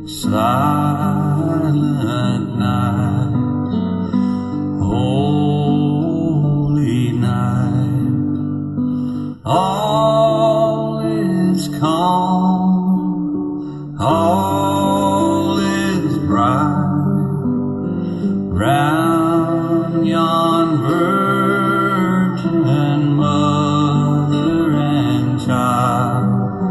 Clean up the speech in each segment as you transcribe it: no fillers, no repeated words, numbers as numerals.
Silent night, holy night, all is calm, all is bright, round yon virgin mother and child.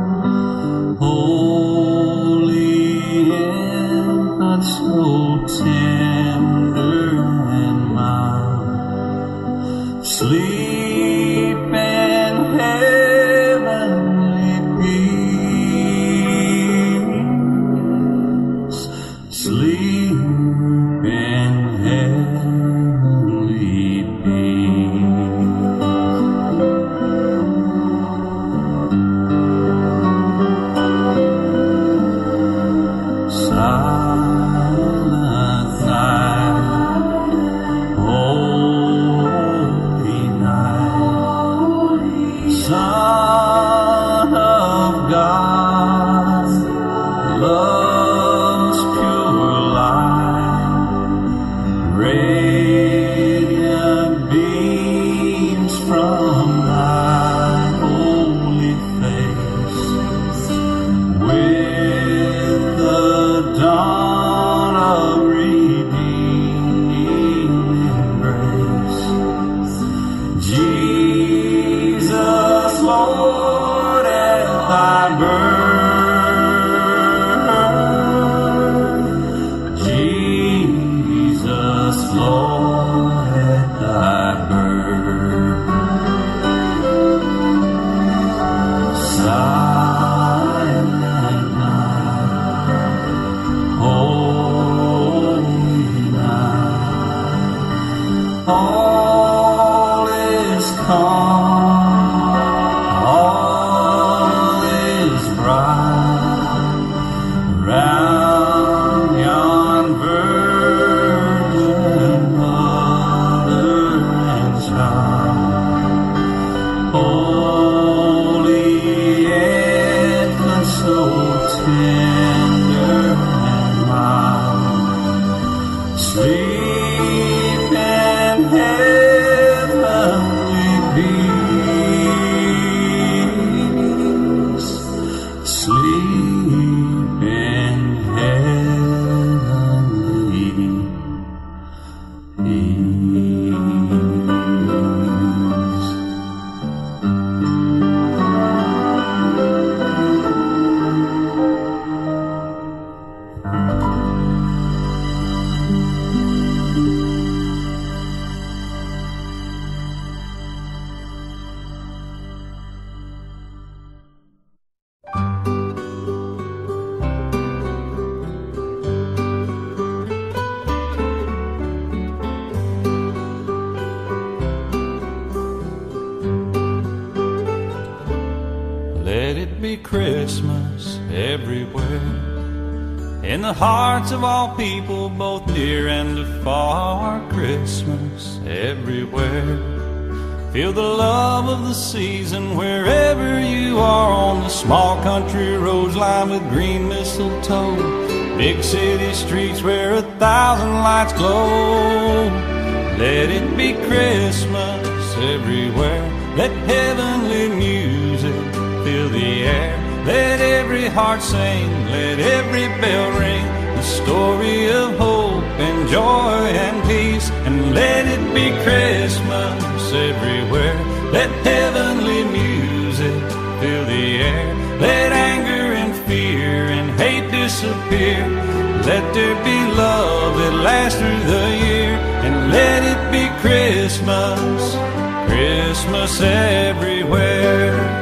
So tender and mild, sleep in heavenly peace, sleep in heavenly peace. Son of God, love's pure light, radiant beams from thy holy face, with the dawn of redeeming embrace. Jesus, Lord, at thy birth, Jesus, Lord, at thy birth, silent night, holy night, all is calm, round yon virgin mother and child, holy infant, so tender and mild, sleep in heavenly peace, sleep in heavenly peace. Let it be Christmas everywhere, in the hearts of all people, both near and afar. Christmas everywhere. Feel the love of the season wherever you are, on the small country roads lined with green mistletoe, big city streets where 1,000 lights glow. Let it be Christmas everywhere. Let heavenly music fill the air. Let every heart sing, let every bell ring, the story of hope and joy and peace. And let it be Christmas everywhere. Let heavenly music fill the air. Let anger and fear and hate disappear. Let there be love that lasts through the year. And let it be Christmas, Christmas everywhere.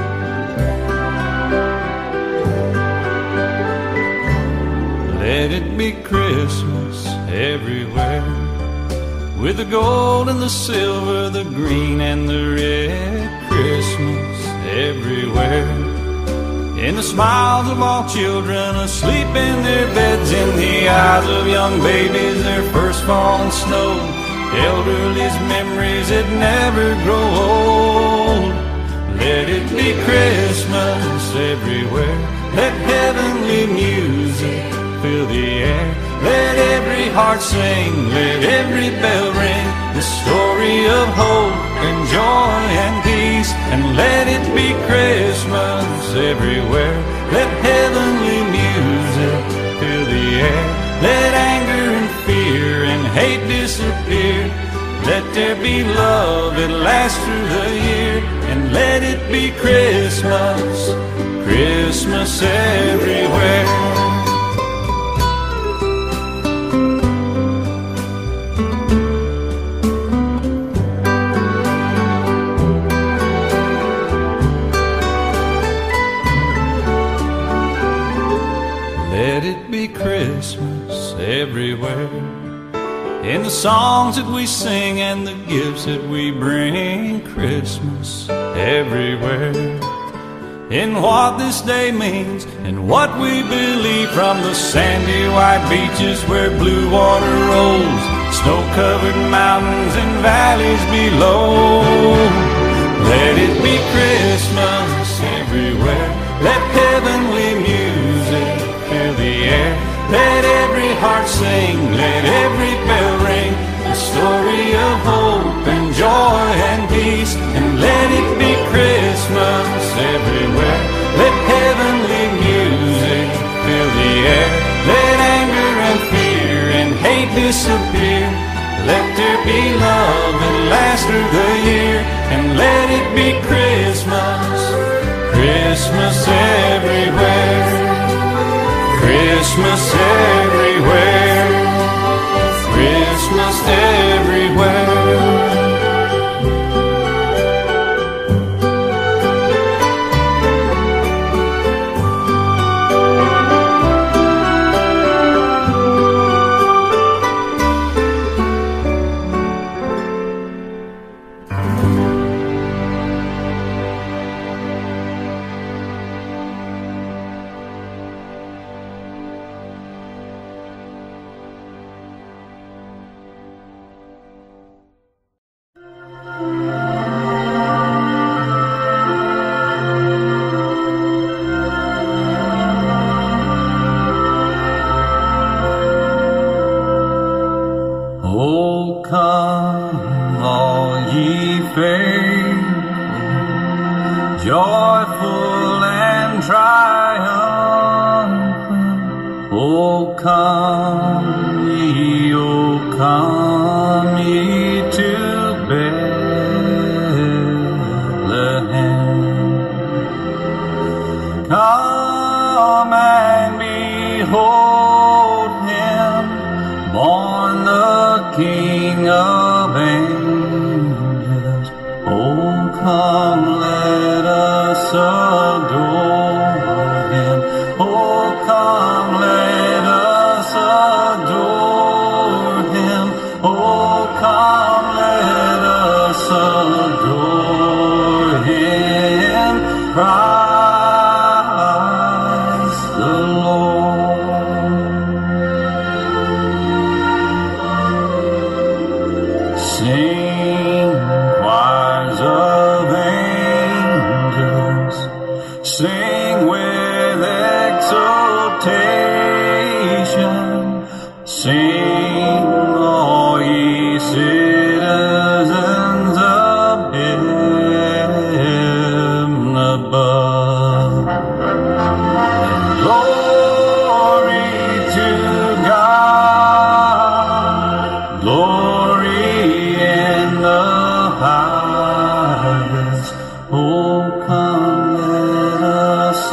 Let it be Christmas everywhere, with the gold and the silver, the green and the red. Christmas everywhere, in the smiles of all children asleep in their beds, in the eyes of young babies, their first falling snow, elderly's memories that never grow old. Let it be Christmas everywhere. Let heavenly music fill the air. Let every heart sing, let every bell ring, the story of hope and joy and peace. And let it be Christmas everywhere. Let heavenly music fill the air. Let anger and fear and hate disappear. Let there be love that lasts through the year. And let it be Christmas, Christmas everywhere. Let it be Christmas everywhere. In the songs that we sing and the gifts that we bring, Christmas everywhere. In what this day means and what we believe, from the sandy white beaches where blue water rolls, snow-covered mountains and valleys below. Let it be Christmas everywhere. Let heavenly music fill the air. Let every heart sing, let every bell ring, the story of hope and joy and peace. And let it be Christmas everywhere. Let heavenly music fill the air. Let anger and fear and hate disappear. Let there be love that lasts through the year. And let it be Christmas, Christmas everywhere. Christmas everywhere, Christmas everywhere. Oh, come, all ye faithful, joyful and triumphant. Oh, come ye to Bethlehem. Come and behold him, born the King of angels. Oh, come, let us adore him. Oh, come, let us adore him. Oh, come, let us adore him. Christ the Lord. Sing, choirs of angels, sing with exultation, sing, all ye citizens of heaven above. Glory to God, glory in the highest. Oh, come, let us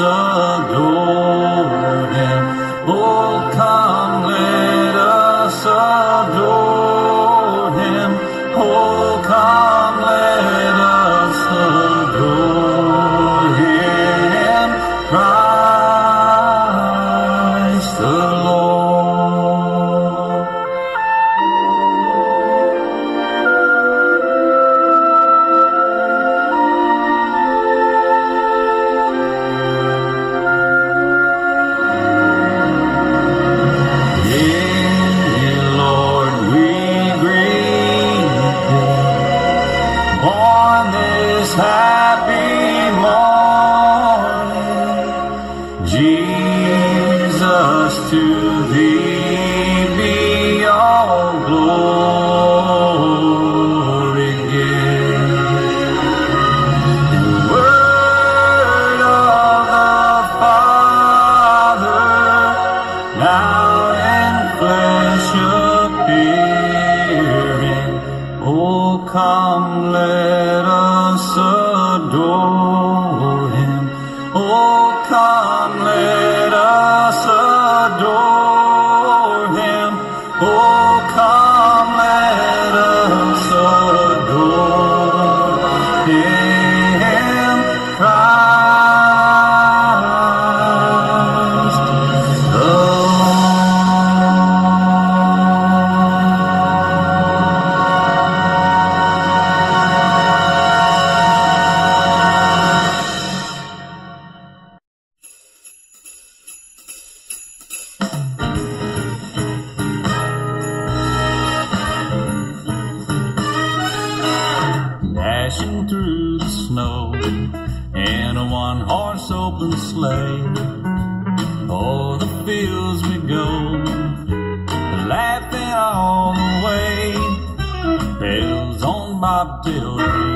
adore him. Oh, come, let us adore him. Oh, come, let us adore him. Christ the Lord. Yea, Lord, we loud and flesh appearing. Oh, come, let us adore Him. Oh, come, let us adore Him. Oh, come, let us adore Him, Christ the dashing through the snow in a one-horse open sleigh. O'er the fields we go, laughing all the way. Bells on Bob Dylan,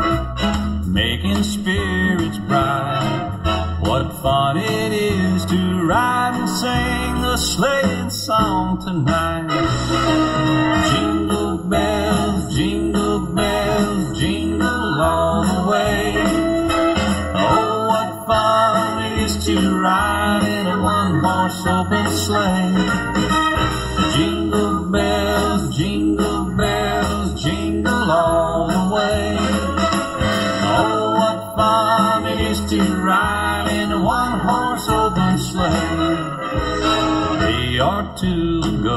making spirits bright. What fun it is to ride and sing a sleighing song tonight. Jingle bells, jingle bells, jingle all the way. Oh, what fun it is to ride in a one-horse open sleigh. Jingle bells, jingle bells, jingle all the way. Oh, what fun it is to ride in a one-horse open sleigh. A day or two ago,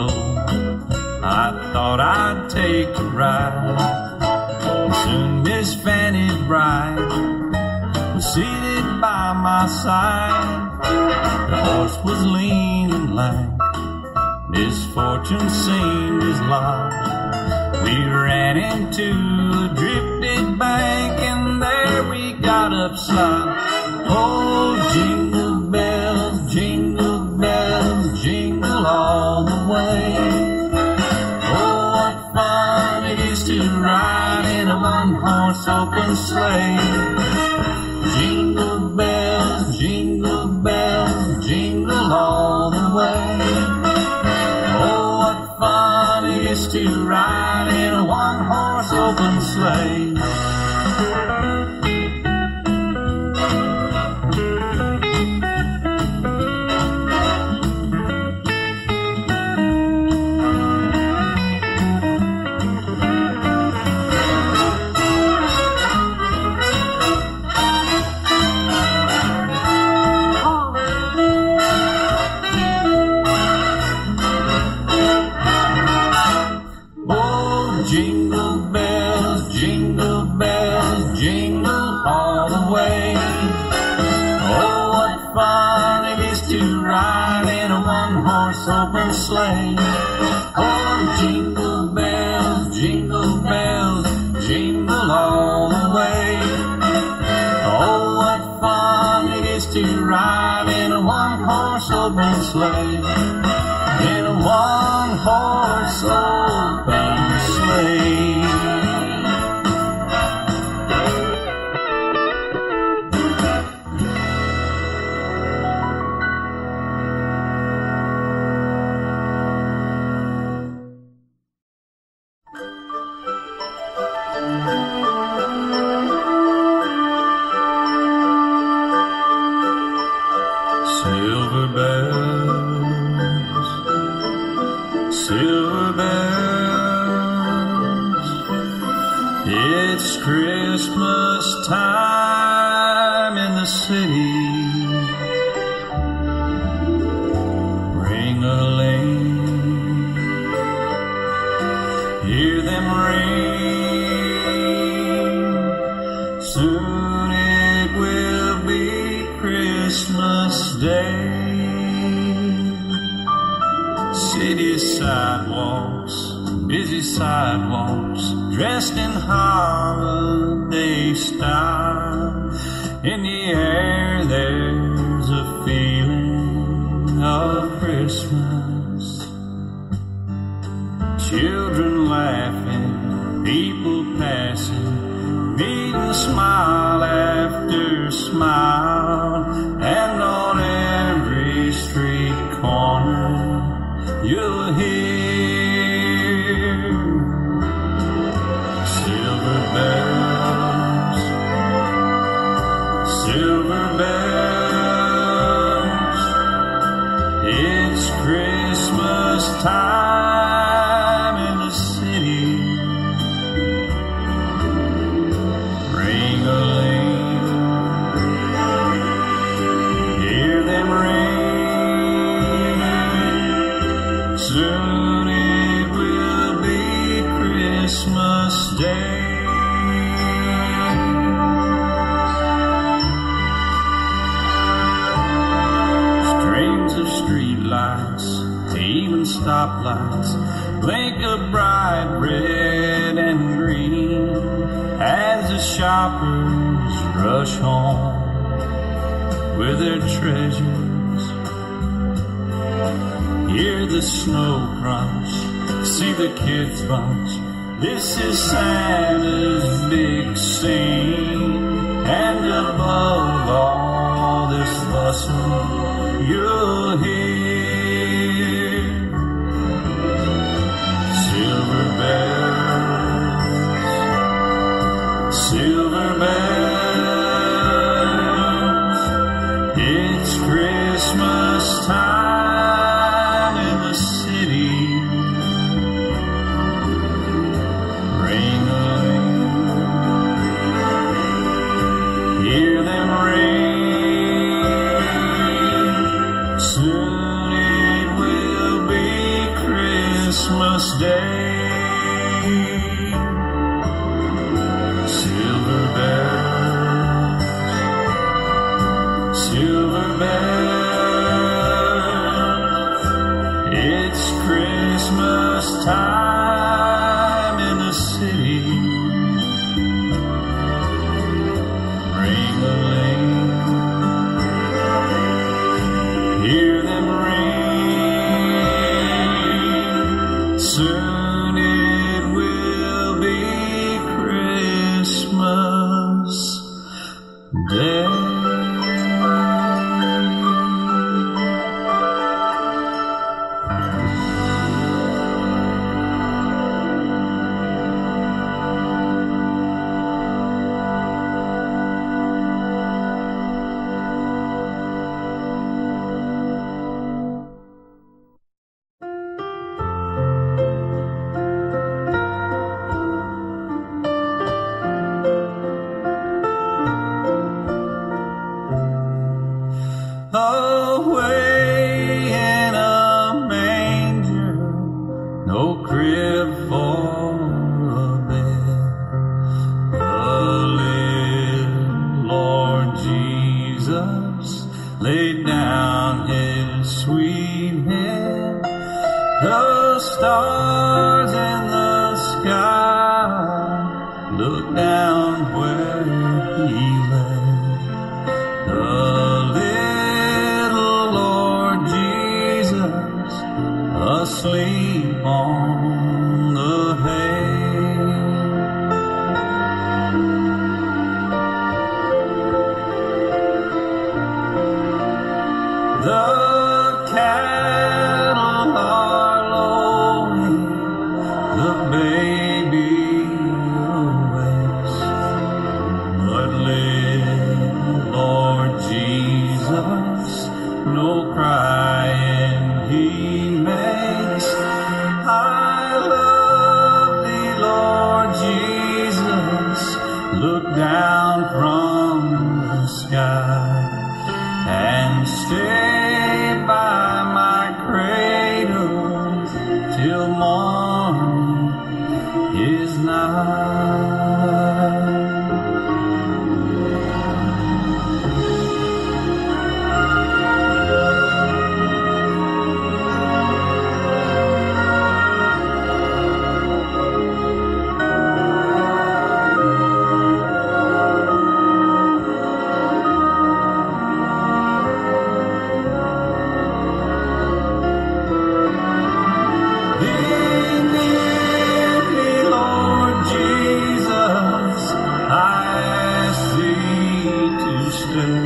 I thought I'd take a ride. And soon Miss Fanny Bright was seated by my side. The horse was lean and lank, misfortune seemed his lot. We ran into a drifted bank and there we got upside. Oh, jingle bells, jingle bells, jingle all the way. Oh, what fun it is to ride in a one-horse open sleigh. Jingle bells, jingle bells, jingle all the way. Oh, what fun it is to ride in a one-horse open sleigh. Jingle bells, jingle bells, jingle all the way. Oh, what fun it is to ride in a one-horse open sleigh. Oh, jingle bells, jingle bells, jingle all the way. Oh, what fun it is to ride in a one-horse open sleigh. In a one-horse open sleigh. Silver bells, silver bells, it's Christmas time in the city. Ring-a-ling, hear them ring. Soon it will be Christmas Day. City sidewalks, busy sidewalks, dressed in holiday style. In the air there's a feeling of Christmas. Children laughing, people passing, meeting smile after smile. And on every street corner you'll hear silver bells, silver bells. It's Christmas time in the city. Ring-a-ling, hear them ring. Soon it will be Christmas Day. Strings of streetlights, even stoplights, blink of bright red and green as the shoppers rush home with their treasures. Hear the snow crunch, see the kids bunch. This is Santa's big scene, and above all this bustle, you'll hear silver bells, silver bells. It's Christmas time in the city. Ring-a-ling, hear them ring. Soon it will be Christmas Day. Silver bells, silver bells. It's Christmas time in the city. Ring-a-ling, hear them ring. Soon it will be Christmas Day. Away in a manger, no crib for a bed, the little Lord Jesus laid down his sweet head. The stars in the sky look down where he lay. The asleep on the hay. The cattle are lowing, the baby awakes, but little Lord Jesus, no crying he makes. I love thee, Lord Jesus, look down from the sky and stay by my cradle till morning is nigh.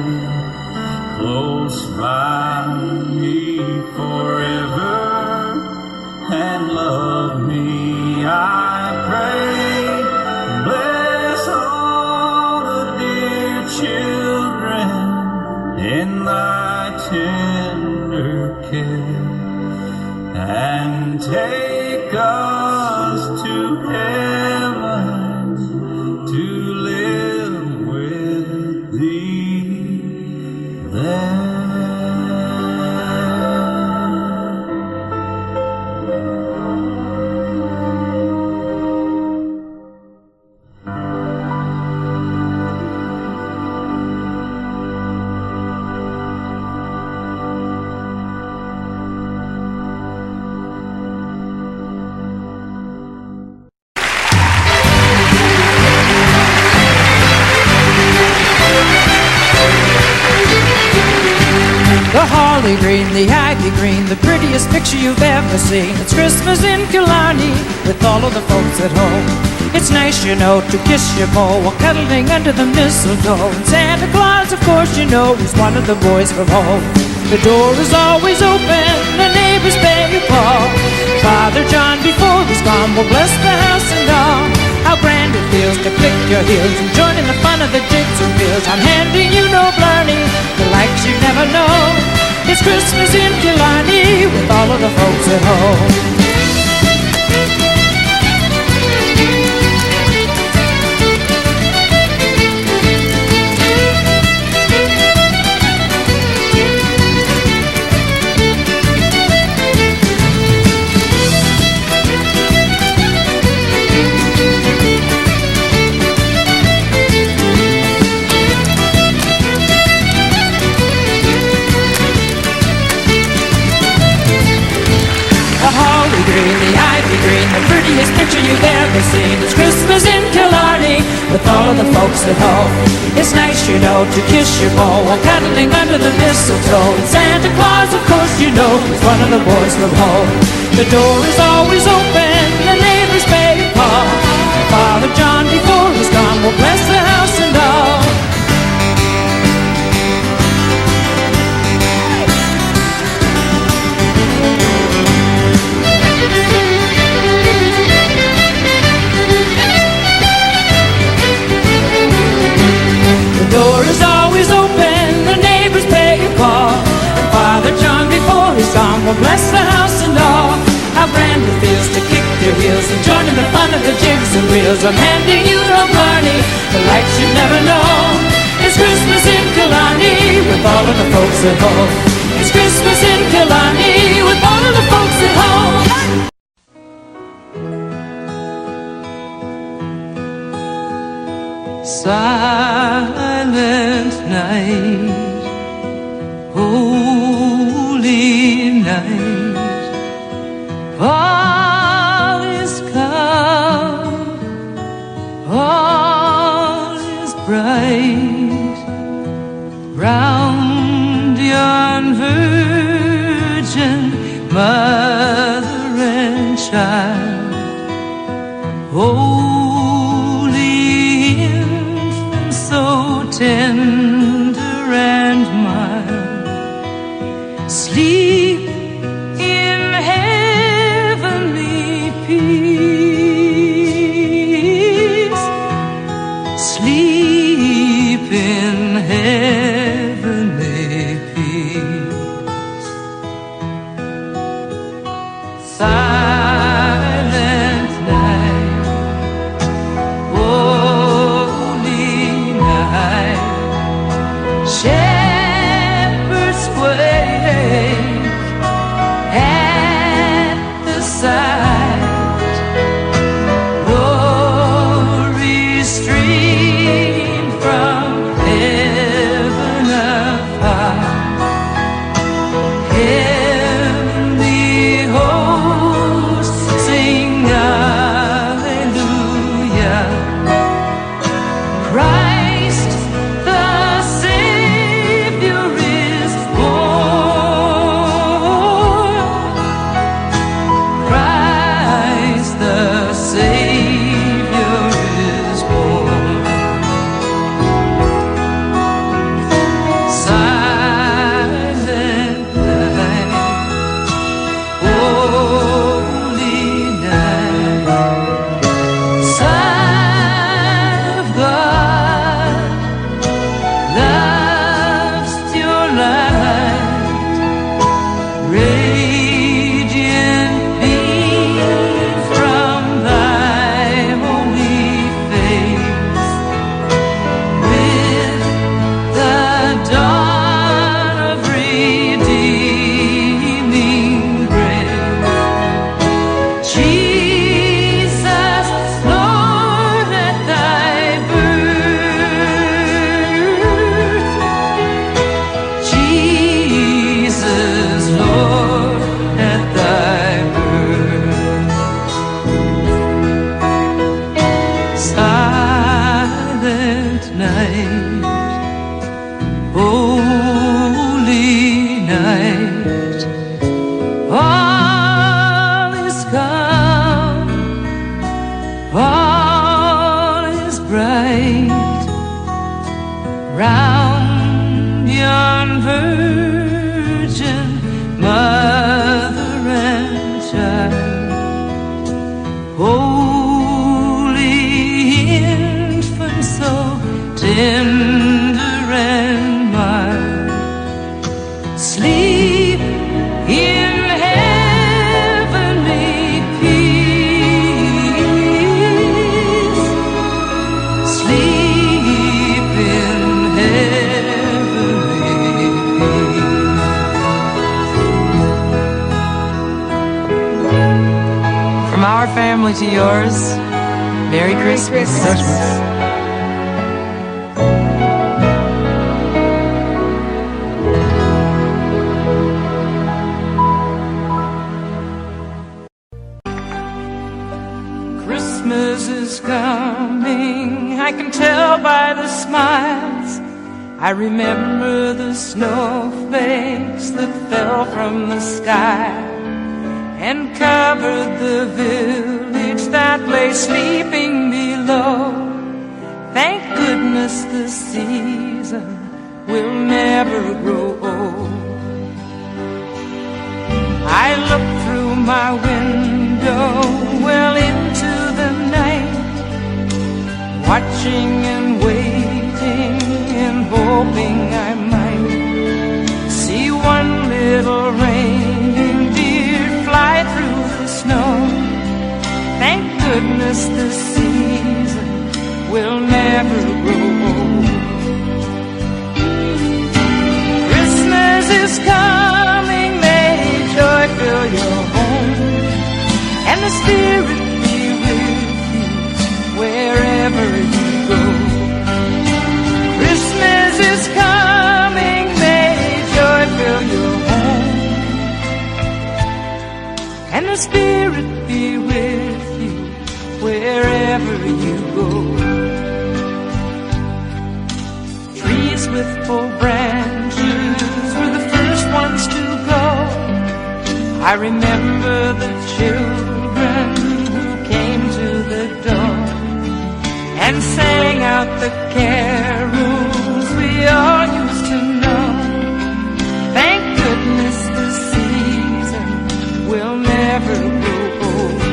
Close by me forever, I pray, bless all the dear children in thy tender care, and take us to heaven to live with thee there. The holly green, the ivy green, the prettiest picture you've ever seen. It's Christmas in Killarney with all of the folks at home. It's nice, you know, to kiss your beau while cuddling under the mistletoe. And Santa Claus, of course, you know, is one of the boys from home. The door is always open, the neighbors pay a call. Father John, before he's gone, will bless the house and all. How grand it feels to click your heels and join in the fun of the jigs and reels. I'm handing you no blarney, the likes you never know. It's Christmas in Killarney with all of the folks at home. The ivy green, the prettiest picture you've ever seen. It's Christmas in Killarney with all of the folks at home. It's nice, you know, to kiss your beau while cuddling under the mistletoe. And Santa Claus, of course, you know, is one of the boys from home. The door is always open, the neighbors pay a call. Father John, before he's gone, will bless the house and all. The door is always open, the neighbors pay a call. And Father John, before he's gone, will bless the house and all. How grand it feels to kick your heels and join in the fun of the jigs and reels. I'm handing you no blarney, the likes you've never known. It's Christmas in Killarney with all of the folks at home. It's Christmas in Killarney with all of the folks at home. Silent night, holy night, all is calm, all is bright, round yon virgin mother and child. So tender and mild, sleep in heavenly peace, sleep in heavenly peace. Silent night, From our family to yours, Merry Christmas. Christmas is coming, I can tell by the smiles. I remember the snowflakes that fell from the sky and covered the village that lay sleeping below. Thank goodness the season will never grow old. I look through my window well into the night, watching and waiting and hoping I might see one little reindeer fly through the snow. Thank goodness the season will never grow old. Christmas is coming, may joy fill your home, and the Spirit be with you wherever you go. Christmas is coming, may joy fill your home, and the Spirit be with you wherever you go. Trees with full branches were the first ones to go. I remember the children who came to the door and sang out the carols we all used to know. Thank goodness the season will never grow old.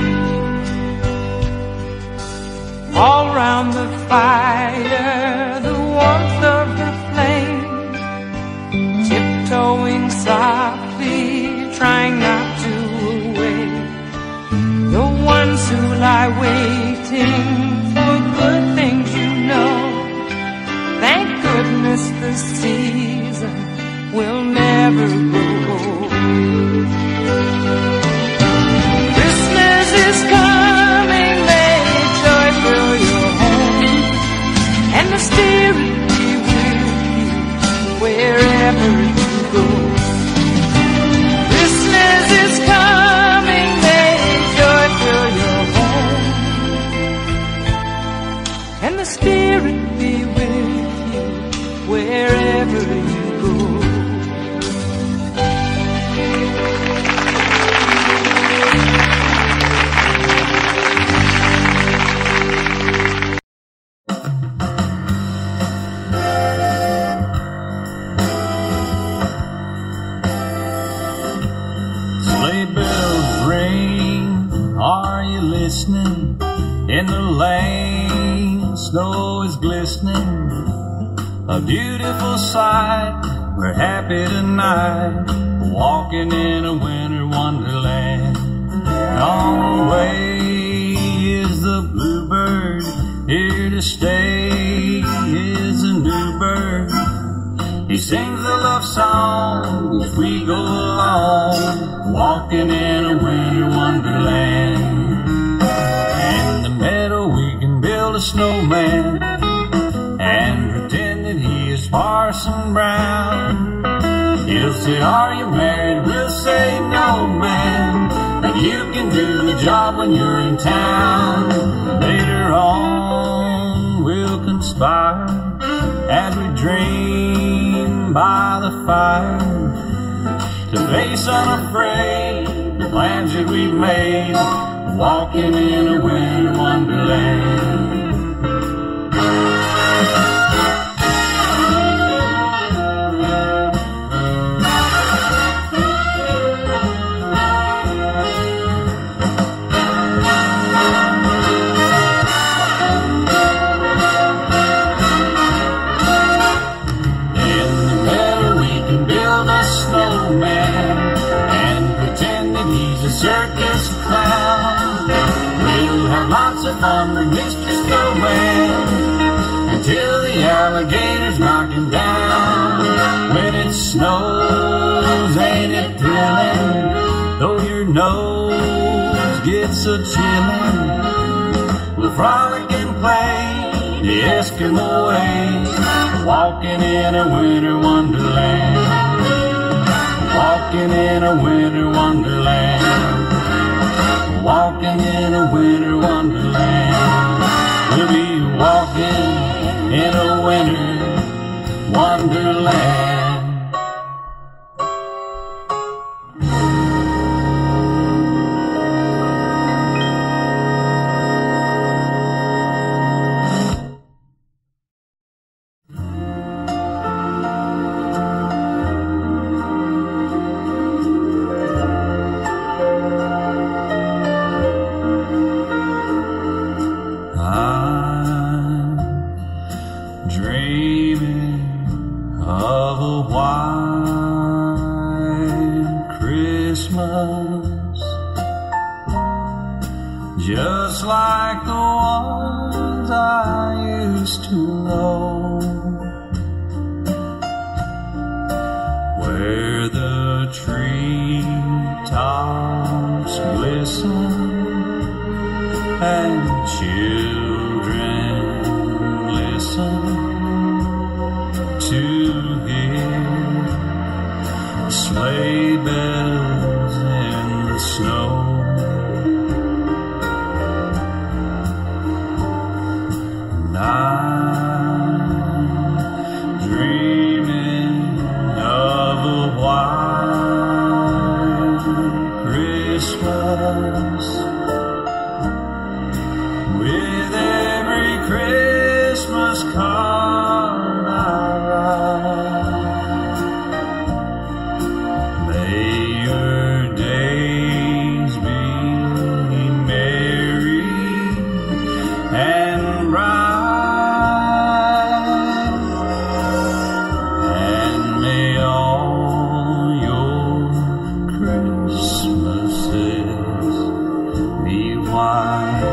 All round the fire, the warmth of the flame, tiptoeing softly, trying not to awake the ones who lie waiting for good things, you know. Thank goodness the season will never grow old. Christmas is coming, may joy fill your home, and the Spirit be with you wherever you go. Christmas is coming, may joy fill your home, and the Spirit be with you wherever you go. Sleigh bells ring, are you listening? In the lane, snow is glistening. A beautiful sight, we're happy tonight, walking in a winter wonderland. On the way is the bluebird, here to stay is a new bird. He sings a love song as we go along, walking in a winter wonderland. In the meadow we can build a snowman and pretend that he is Parson Brown. He'll say, are you married? We'll say, no, man, but you can do the job when you're in town. Later on we'll conspire as we dream by the fire to face unafraid the plans that we've made, walking in a winter wonderland. Circus clown, we'll have lots of fun with Mr. Snowman until the alligators knock him down. When it snows, ain't it thrilling? Though your nose gets a chillin'. We'll frolic and play the Eskimo way, walking in a winter wonderland, walking in a winter wonderland, walking in a winter wonderland. We'll be walking in a winter wonderland. Dreaming of a white Christmas, just like the ones I used to know, where the treetops glisten and children listen to hear sleigh bells in the snow. And I'm dreaming of a white Christmas, with every Christmas card I write. May your days be merry and bright, and may all your Christmases be white.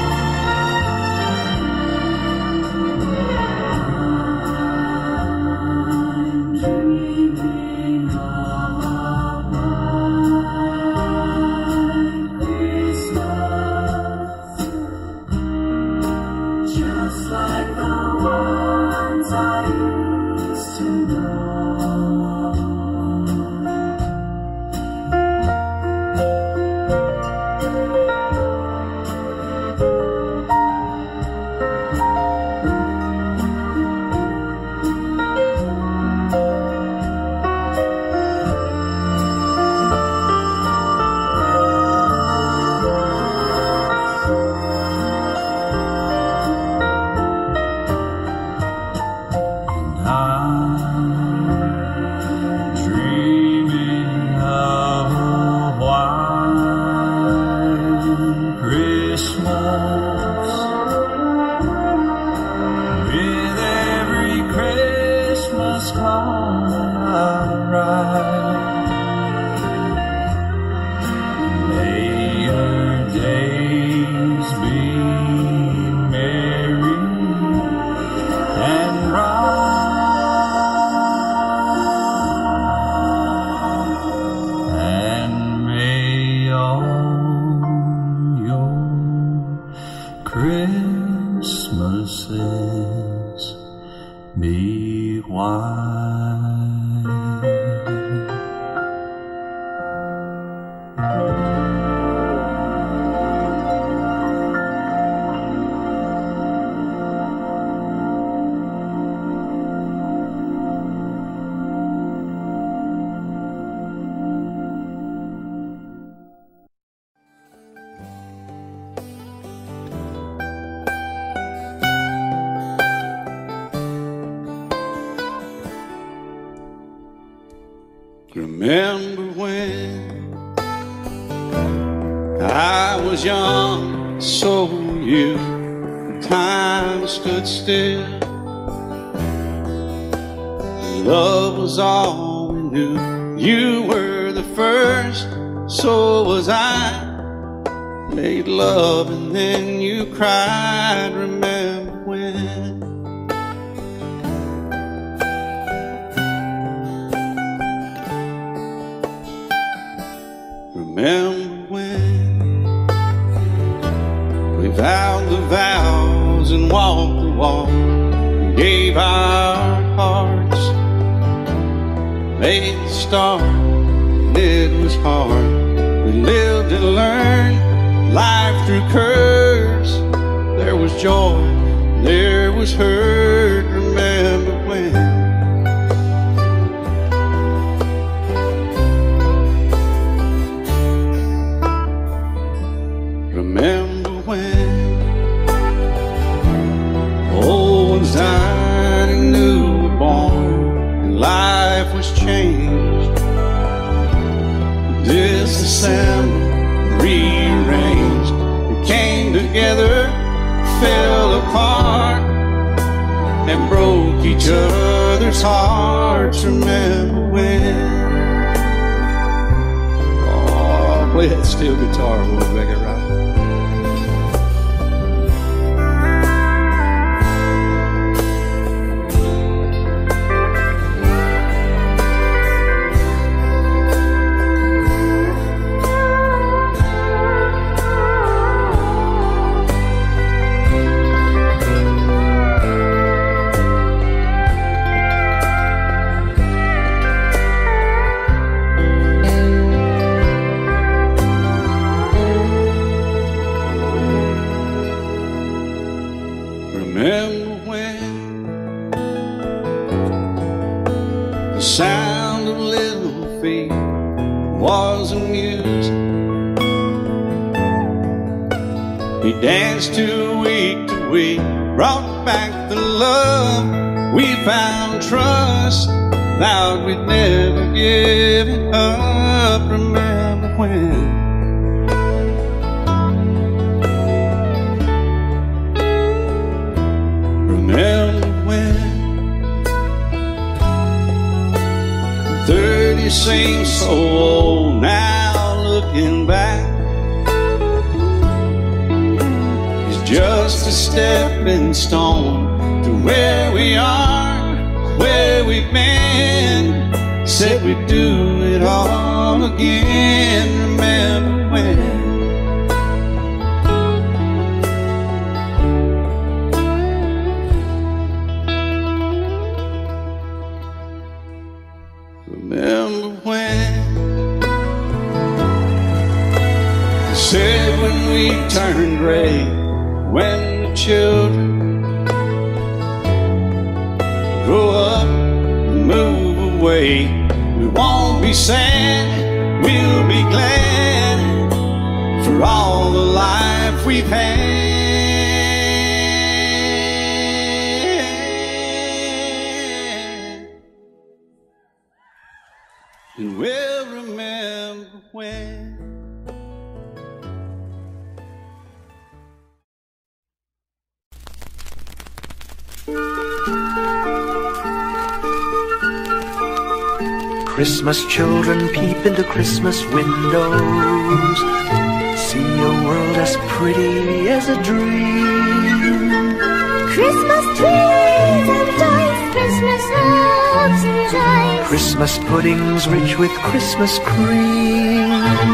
Just like the ones I used to dreaming of a white Christmas, with every Christmas card I write. May your days be merry and bright, and may all your Christmases be white. Remember when I was young, so were you. Time stood still. Love was all we knew. You were the first, so was I. Made love and then you cried. Remember when? Remember when vowed the vows and walked the walk, gave our hearts, made the start, and it was hard. We lived and learned life through curves. There was joy, there was hurt. Remember when? Remember when old ones died and new were born, and life was changed, disassembled, rearranged. We came together, fell apart, and broke each other's hearts. Remember when? Oh, play that steel guitar, we'll make it right. Remember when the sound of little feet was amused? We danced to week, brought back the love. We found trust, vowed we'd never give it up. Remember when? Remember when 30 seems so old now, looking back. It's just a stepping stone to where we are, where we've been. Said we'd do it all again. Remember when? Remember when they said when we turned gray, when the children grow up and move away, we won't be sad, we'll be glad for all the life we've had. And we'll remember when. Christmas children peep into Christmas windows, see a world as pretty as a dream. Christmas trees and toys, Christmas hopes and joys, Christmas puddings rich with Christmas cream.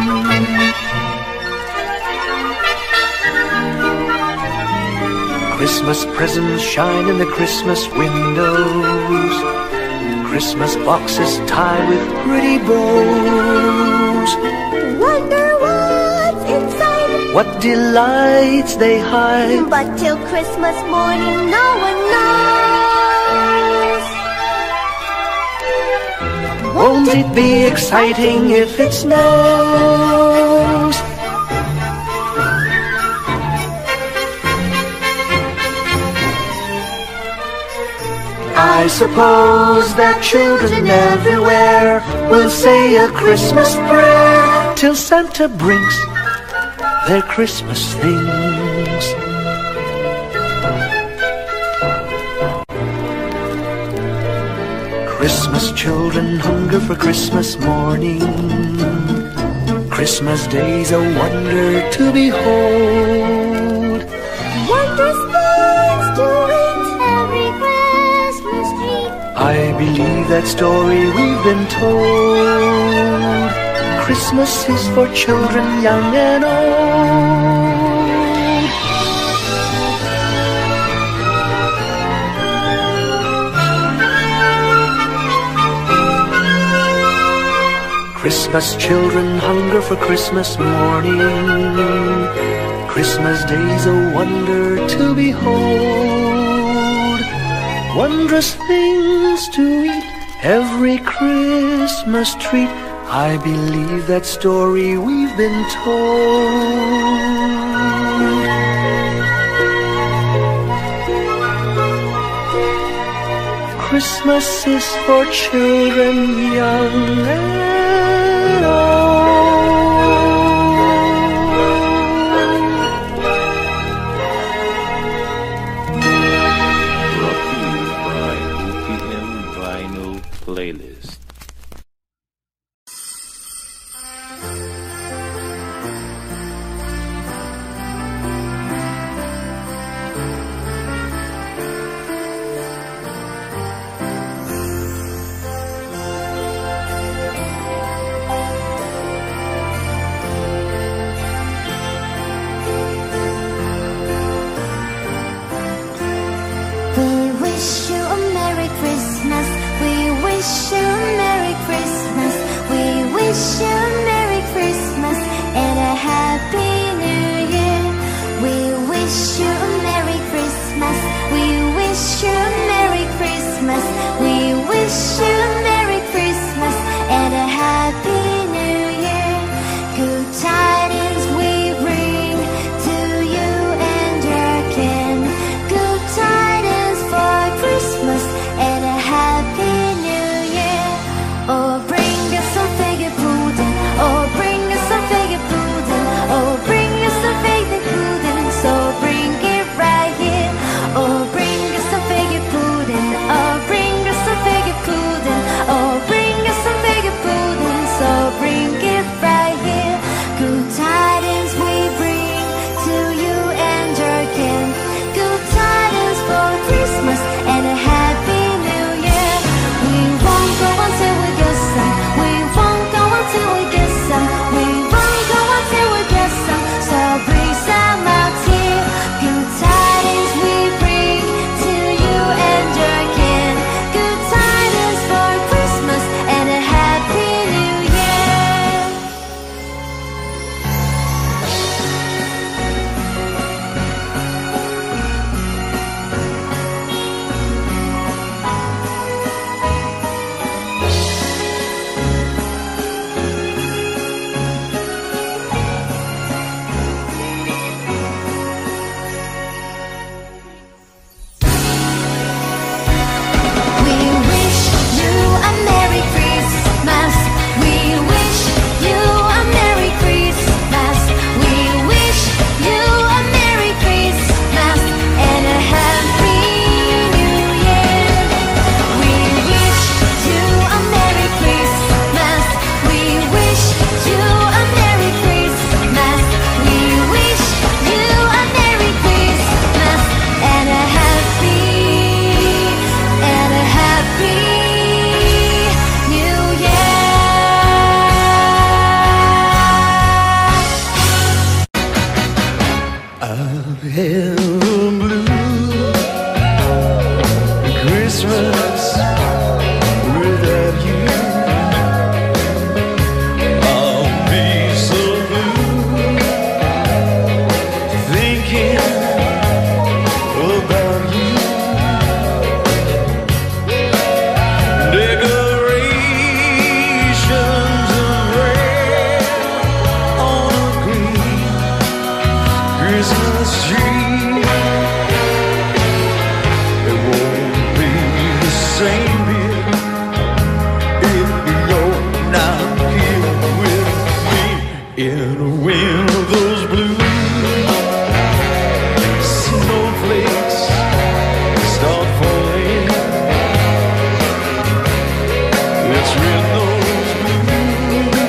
Christmas presents shine in the Christmas windows, Christmas boxes tied with pretty bows. Wonder what's inside, what delights they hide, but till Christmas morning no one knows. Won't it be exciting if it snows? I suppose that children everywhere will say a Christmas prayer till Santa brings their Christmas things. Christmas children hunger for Christmas morning, Christmas day's a wonder to behold. Wondrous things to eat every Christmas tree, I believe that story we've been told. Christmas is for children young and old. Christmas children hunger for Christmas morning. Christmas day's a wonder to behold. Wondrous things to eat, every Christmas treat. I believe that story we've been told. Christmas is for children young and old. Brought to you by OPM Vinyl Playlist.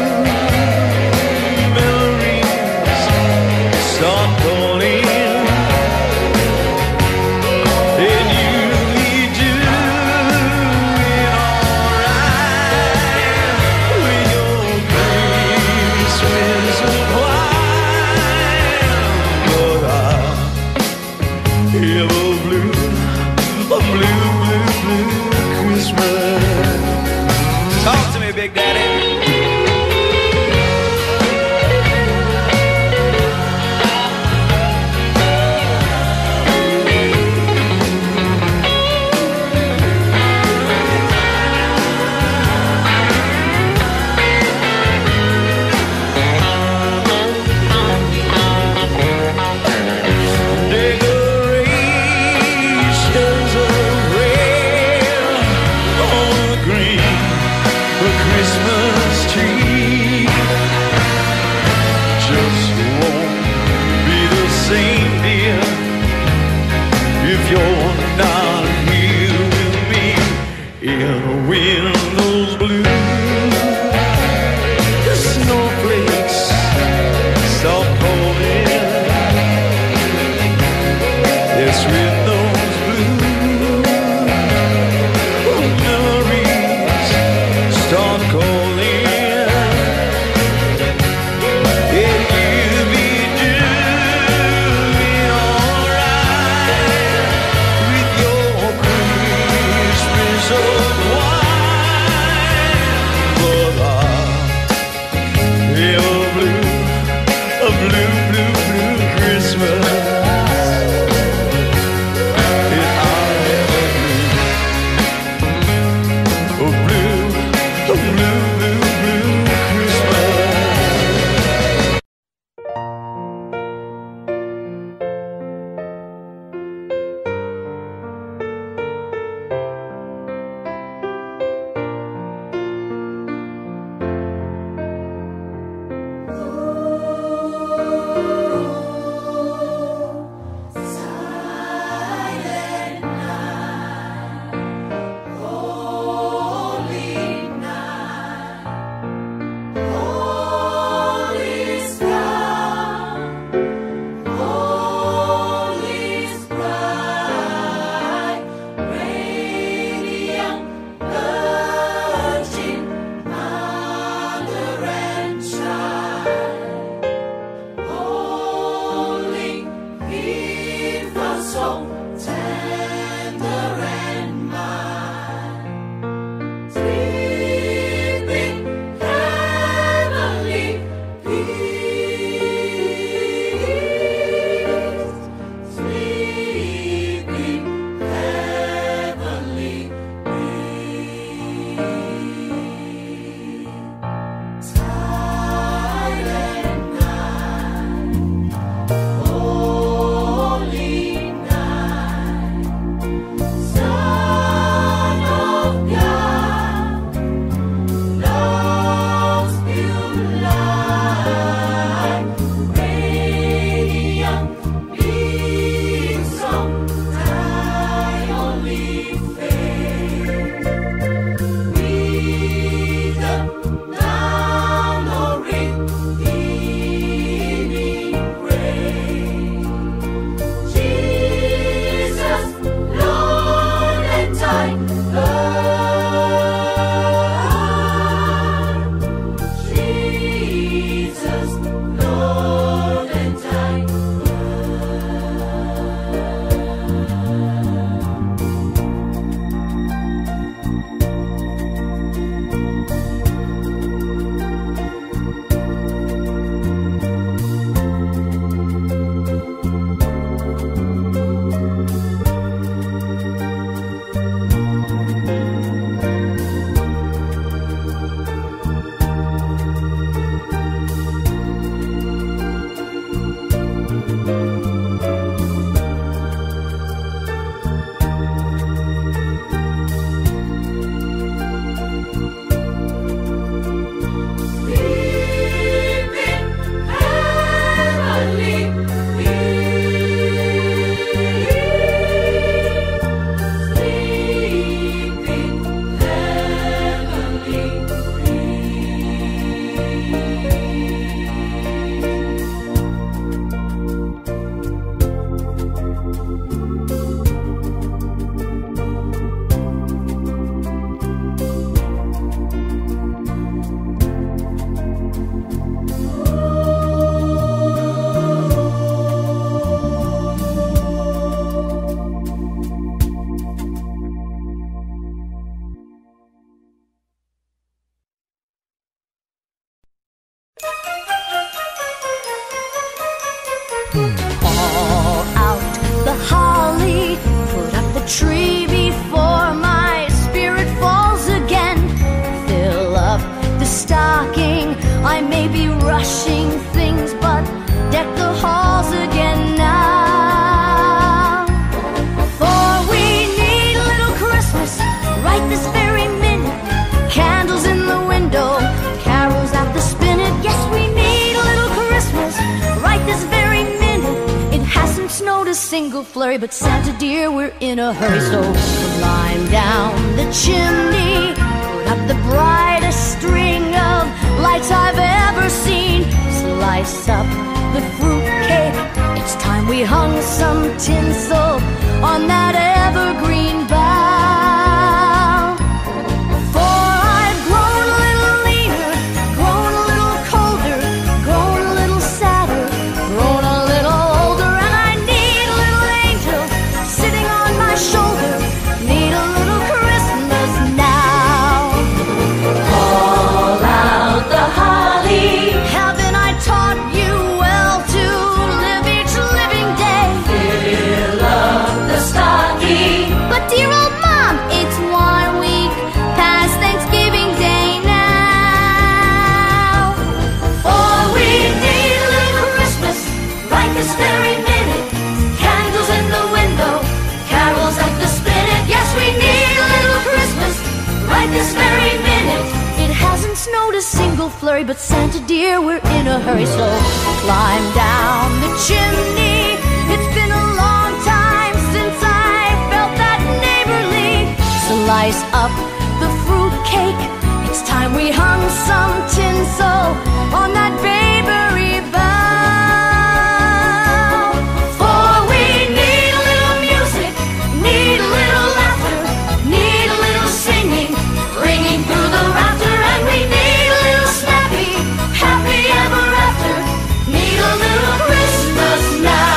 Start calling. with those blue memories start calling. If you be doing alright with your Christmas of wine, but I a blue, blue, blue Christmas. If I ever knew a blue, blue, blue Christmas. Call out the holly, put up the tree before my spirit falls again. Fill up the stocking, I may be rushing things, but deck the halls again now. For we need a little Christmas right this very minute. Candles in the window, carols at the spinet. Yes, we need a little Christmas right this very minute. It hasn't snowed a single flurry, but Santa dear, we're in a hurry. So climb down the chimney, put up the brightest string of lights I've ever seen. Slice up the fruit cake, it's time and we hung some tinsel on that evergreen bough. For I've grown a little leaner, grown a little colder, grown a little sadder, grown a little older, and I need a little angel sitting on my shoulder, need a little Christmas now. Call out the holly, haven't I taught you well to live each living day? Fill up the stocking. But dear old Mom, it's 1 week past Thanksgiving Day now. For we need a little Christmas right this very minute. Candles in the window, carols at the spinet. Yes, we need a little Christmas right this very minute. It hasn't snowed a single flurry, but Santa dear, we're in a hurry, so climb down the chimney. It's been a long time since I felt that neighborly. Slice up the fruit cake. It's time we hung some tinsel on that babery bough. For we need a little music, need a little laughter, need a little singing, ringing through the rafter, and we need a little snappy, happy ever after, need a little Christmas now.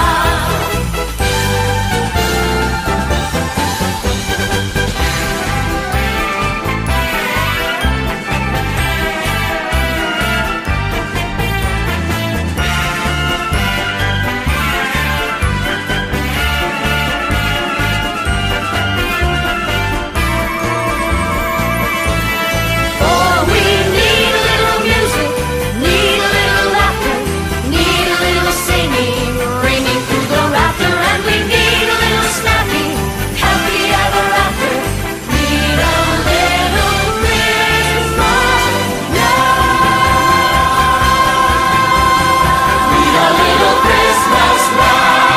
For we need a little music, need a little laughter, need a little singing, ringing through the rafter, and we need a little snappy, happy ever after, need a little Christmas now. Need a little Christmas now.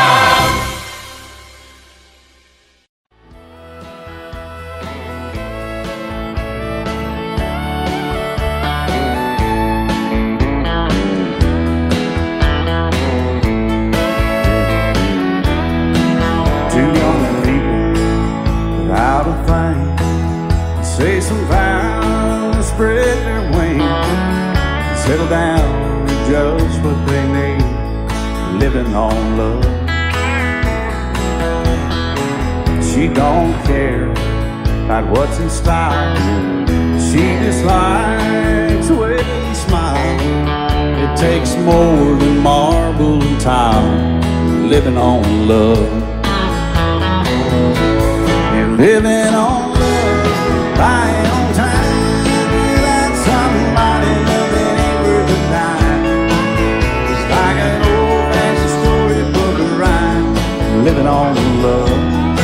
Two young people without a thing say some vows, spread their wings, settle down to just what they need, living on love. She don't care about what's in style, she just likes the way they smile. It takes more than marble and tile, living on love. You're living on love, buying on time, without somebody loving ain't worth a dime. It's like an old-fashioned storybook of rhyme, living on love.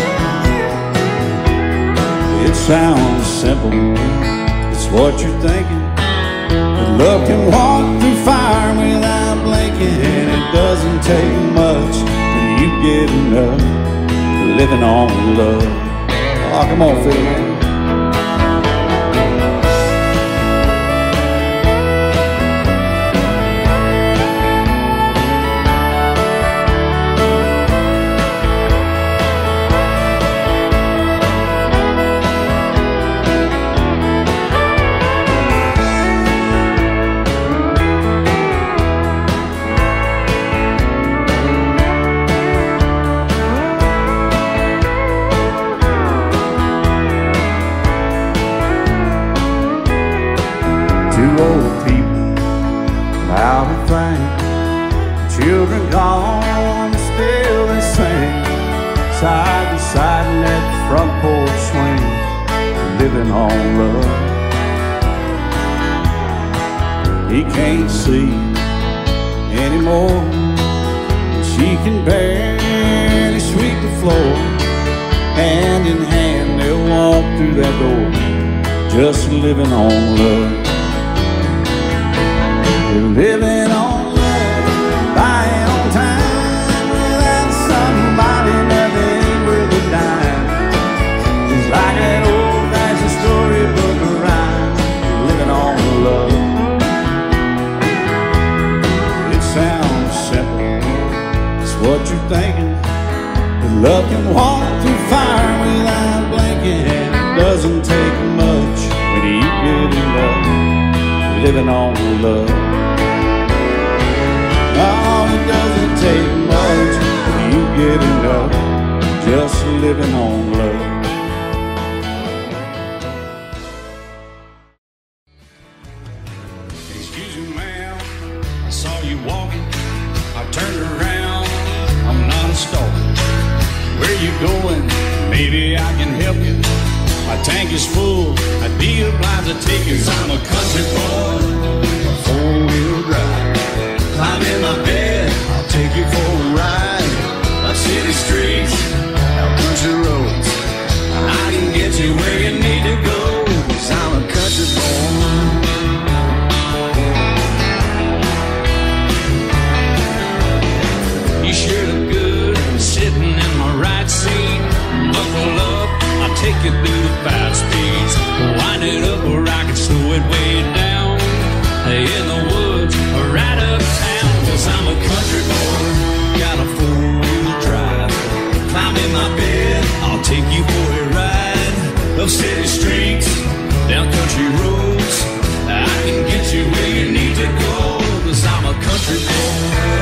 It sounds simple, it's what you're thinking, but love can walk through fire without blinking, and it doesn't take much till you get enough, living on love. Oh, come on, Phil, man. Two old people without a thing, children gone, still they sing, side by side in that front porch swing, living on love. He can't see anymore, she can barely sweep the floor. Hand in hand they'll walk through that door, just living on love. You're living on love, buying on time, without somebody nothing ain't worth a dime. It's like an old-fashioned storybook of rhyme, living on love. It sounds simple, it's what you're thinking. But love can walk through fire without blinking, and it doesn't take much when you get in love, living on love. Oh, it doesn't take much when you get in love, just living on love. Excuse me, ma'am, I saw you walking. I turned around, I'm not a stalker. Where you going? Maybe I can help you. My tank is full, I'd be obliged to take you. 'Cause I'm a country boy, a four-wheel drive. Climb in my bed, I'll take you for a ride. Up city streets, out country roads, I can get you where you need to go. 'Cause I'm a country boy. You sure look good sitting in my right seat. Buckle up, I'll take you through the 5 speeds. Wind it up or I can slow it way down. In the woods or right uptown. 'Cause I'm a country boy, got a 4-wheel drive. Climb in my bed, I'll take you for a ride. Up city streets, down country roads, I can get you where you need to go. 'Cause I'm a country boy.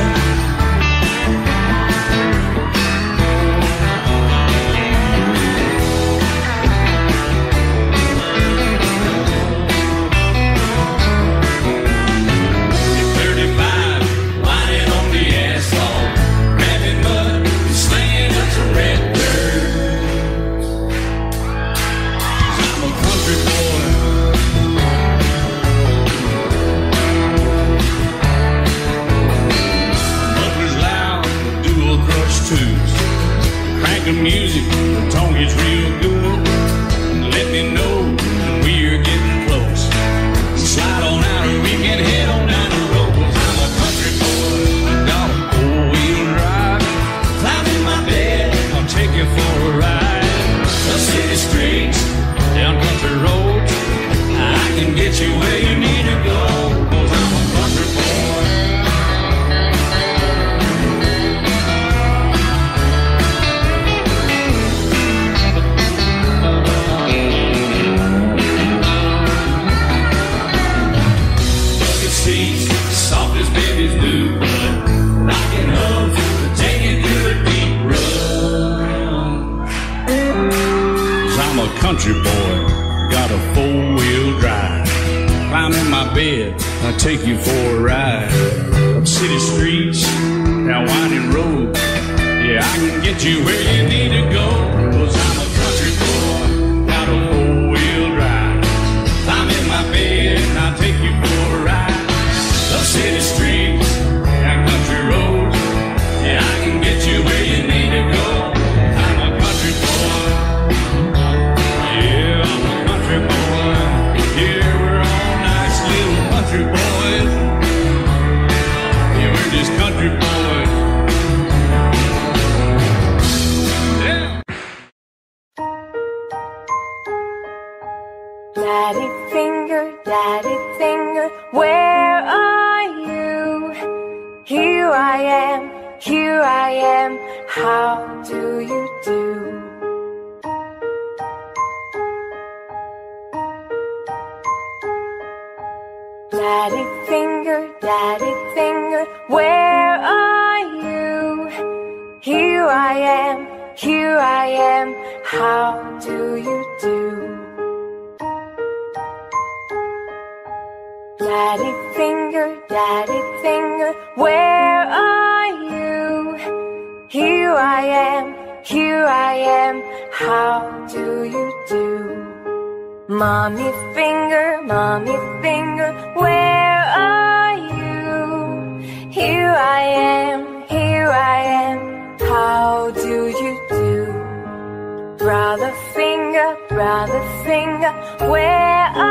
Music, the tone gets real good. Let me know when we're getting close. Slide on out and we can head on down the road. 'Cause I'm a country boy, got a 4-wheel drive. Climb in my bed, I'll take you for a ride. Up city streets, down country roads, I can get you where you need to go. 'Cause I'm a country boy. Soft as babies do, but rockin' hooves to take you through the deep run. 'Cause I'm a country boy, got a 4-wheel drive. Climb in my bed, I'll take you for a ride. Up city streets, down winding roads, yeah, I can get you where you need to go. 'Cause I'm a country boy, got a 4-wheel drive. Climb in my bed, I'll take you for a ride. Up city streets, down country roads, yeah, I can get you where you need to go. I'm a country boy, yeah, I'm a country boy. Yeah, we're all nice little country boys. Yeah, we're just country boys. Yeah. Daddy finger, where are you? Here I am, how do you do? Daddy finger, where are you? Here I am, how do you do? Daddy finger, where are you? Here I am, how do you do? Mommy finger, where are you? Here I am, how do you do? Brother finger, where are you?